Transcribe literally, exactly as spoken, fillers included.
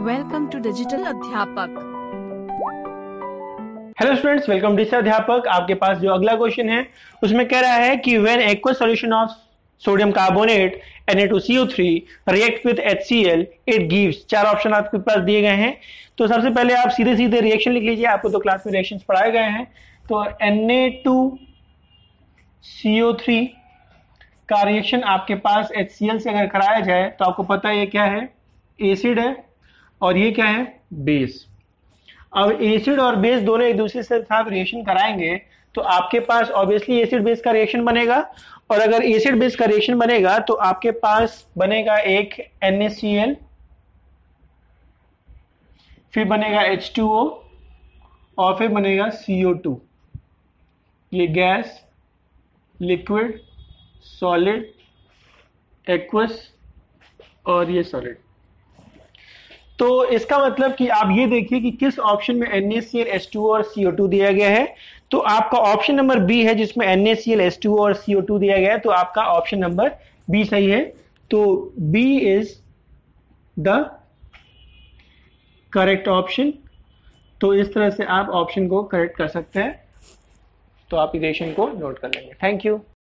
Welcome to digital अध्यापक। Hello students, welcome digital अध्यापक। आपके पास जो अगला क्वेश्चन है उसमें कह रहा है कि when aqueous solution of sodium carbonate N A to C O three react with H C L it gives. चार ऑप्शन आपके पास दिए गए हैं। तो सबसे पहले आप सीधे सीधे रिएक्शन लिख लीजिए, आपको तो क्लास में रिएक्शंस पढ़ाए गए हैं। तो N A to C O three का रिएक्शन आपके पास एच सी एल से अगर कराया जाए तो आपको पता है ये क्या है, एसिड है और ये क्या है, बेस। अब एसिड और बेस दोनों एक दूसरे से साथ रिएक्शन कराएंगे तो आपके पास ऑब्वियसली एसिड बेस का रिएक्शन बनेगा, और अगर एसिड बेस का रिएक्शन बनेगा तो आपके पास बनेगा एक एन ए सी एल, फिर बनेगा एच टू ओ और फिर बनेगा सी ओ टू। ये गैस, लिक्विड, सॉलिड, एक्वस और ये सॉलिड। तो इसका मतलब कि आप ये देखिए कि किस ऑप्शन में N A C L, H two O और सी ओ टू दिया गया है। तो आपका ऑप्शन नंबर बी है जिसमें N A C L, H two O और सी ओ टू दिया गया है। तो आपका ऑप्शन नंबर बी सही है। तो B is the correct option. तो इस तरह से आप ऑप्शन को करेक्ट कर सकते हैं। तो आप इक्वेशन को नोट कर लेंगे। Thank you.